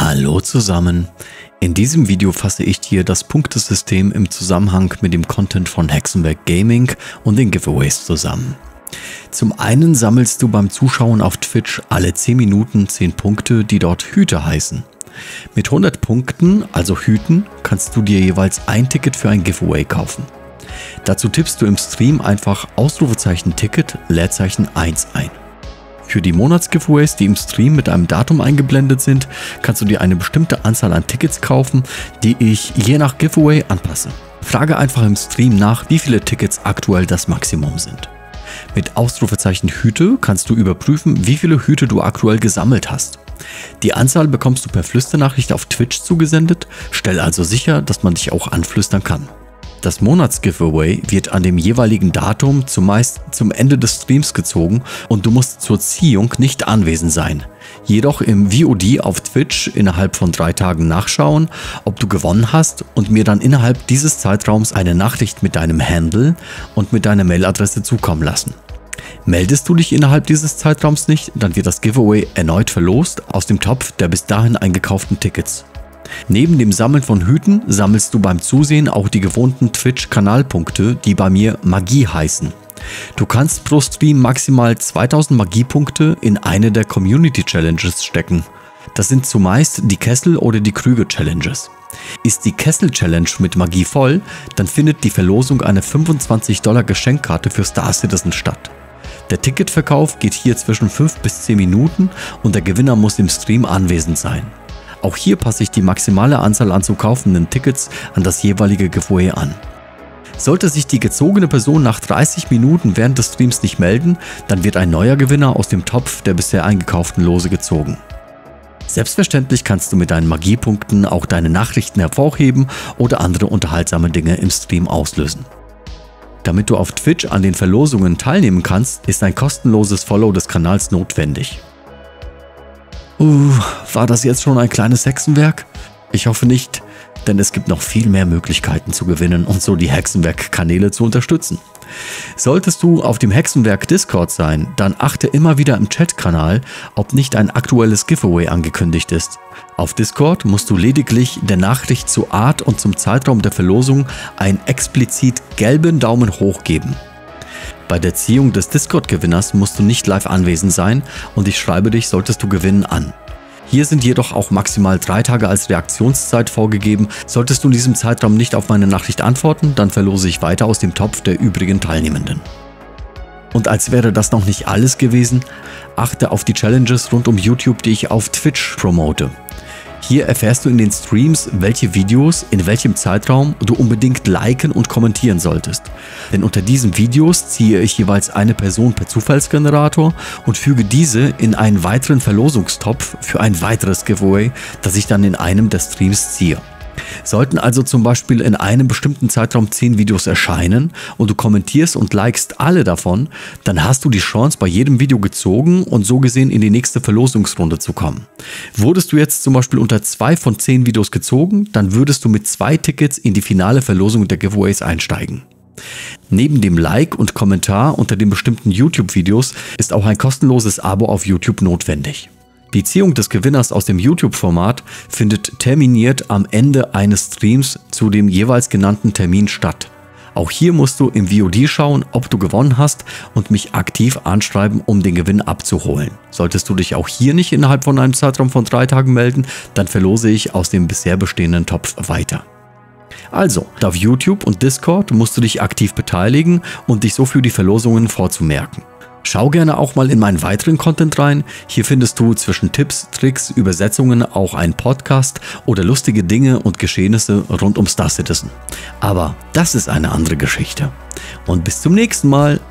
Hallo zusammen, in diesem Video fasse ich dir das Punktesystem im Zusammenhang mit dem Content von Hexenwerk Gaming und den Giveaways zusammen. Zum einen sammelst du beim Zuschauen auf Twitch alle 10 Minuten 10 Punkte, die dort Hüte heißen. Mit 100 Punkten, also Hüten, kannst du dir jeweils ein Ticket für ein Giveaway kaufen. Dazu tippst du im Stream einfach Ausrufezeichen Ticket, Leerzeichen 1 ein. Für die Monatsgiveaways, die im Stream mit einem Datum eingeblendet sind, kannst du dir eine bestimmte Anzahl an Tickets kaufen, die ich je nach Giveaway anpasse. Frage einfach im Stream nach, wie viele Tickets aktuell das Maximum sind. Mit Ausrufezeichen Hüte kannst du überprüfen, wie viele Hüte du aktuell gesammelt hast. Die Anzahl bekommst du per Flüsternachricht auf Twitch zugesendet, stell also sicher, dass man dich auch anflüstern kann. Das Monatsgiveaway wird an dem jeweiligen Datum zumeist zum Ende des Streams gezogen und du musst zur Ziehung nicht anwesend sein. Jedoch im VOD auf Twitch innerhalb von 3 Tagen nachschauen, ob du gewonnen hast und mir dann innerhalb dieses Zeitraums eine Nachricht mit deinem Handle und mit deiner Mailadresse zukommen lassen. Meldest du dich innerhalb dieses Zeitraums nicht, dann wird das Giveaway erneut verlost aus dem Topf der bis dahin eingekauften Tickets. Neben dem Sammeln von Hüten sammelst du beim Zusehen auch die gewohnten Twitch-Kanalpunkte, die bei mir Magie heißen. Du kannst pro Stream maximal 2000 Magiepunkte in eine der Community-Challenges stecken. Das sind zumeist die Kessel- oder die Krüge-Challenges. Ist die Kessel-Challenge mit Magie voll, dann findet die Verlosung einer $25 Geschenkkarte für Star Citizen statt. Der Ticketverkauf geht hier zwischen 5 bis 10 Minuten und der Gewinner muss im Stream anwesend sein. Auch hier passe ich die maximale Anzahl an zu kaufenden Tickets an das jeweilige Giveaway an. Sollte sich die gezogene Person nach 30 Minuten während des Streams nicht melden, dann wird ein neuer Gewinner aus dem Topf der bisher eingekauften Lose gezogen. Selbstverständlich kannst du mit deinen Magiepunkten auch deine Nachrichten hervorheben oder andere unterhaltsame Dinge im Stream auslösen. Damit du auf Twitch an den Verlosungen teilnehmen kannst, ist ein kostenloses Follow des Kanals notwendig. War das jetzt schon ein kleines Hexenwerk? Ich hoffe nicht, denn es gibt noch viel mehr Möglichkeiten zu gewinnen und so die Hexenwerk-Kanäle zu unterstützen. Solltest du auf dem Hexenwerk Discord sein, dann achte immer wieder im Chat-Kanal, ob nicht ein aktuelles Giveaway angekündigt ist. Auf Discord musst du lediglich der Nachricht zur Art und zum Zeitraum der Verlosung einen explizit gelben Daumen hoch geben. Bei der Ziehung des Discord-Gewinners musst du nicht live anwesend sein und ich schreibe dich, solltest du gewinnen, an. Hier sind jedoch auch maximal 3 Tage als Reaktionszeit vorgegeben. Solltest du in diesem Zeitraum nicht auf meine Nachricht antworten, dann verlose ich weiter aus dem Topf der übrigen Teilnehmenden. Und als wäre das noch nicht alles gewesen, achte auf die Challenges rund um YouTube, die ich auf Twitch promote. Hier erfährst du in den Streams, welche Videos in welchem Zeitraum du unbedingt liken und kommentieren solltest. Denn unter diesen Videos ziehe ich jeweils eine Person per Zufallsgenerator und füge diese in einen weiteren Verlosungstopf für ein weiteres Giveaway, das ich dann in einem der Streams ziehe. Sollten also zum Beispiel in einem bestimmten Zeitraum 10 Videos erscheinen und du kommentierst und likest alle davon, dann hast du die Chance, bei jedem Video gezogen und so gesehen in die nächste Verlosungsrunde zu kommen. Wurdest du jetzt zum Beispiel unter 2 von 10 Videos gezogen, dann würdest du mit 2 Tickets in die finale Verlosung der Giveaways einsteigen. Neben dem Like und Kommentar unter den bestimmten YouTube-Videos ist auch ein kostenloses Abo auf YouTube notwendig. Die Ziehung des Gewinners aus dem YouTube-Format findet terminiert am Ende eines Streams zu dem jeweils genannten Termin statt. Auch hier musst du im VOD schauen, ob du gewonnen hast und mich aktiv anschreiben, um den Gewinn abzuholen. Solltest du dich auch hier nicht innerhalb von einem Zeitraum von 3 Tagen melden, dann verlose ich aus dem bisher bestehenden Topf weiter. Also, auf YouTube und Discord musst du dich aktiv beteiligen und dich so für die Verlosungen vorzumerken. Schau gerne auch mal in meinen weiteren Content rein. Hier findest du zwischen Tipps, Tricks, Übersetzungen auch einen Podcast oder lustige Dinge und Geschehnisse rund um Star Citizen. Aber das ist eine andere Geschichte. Und bis zum nächsten Mal.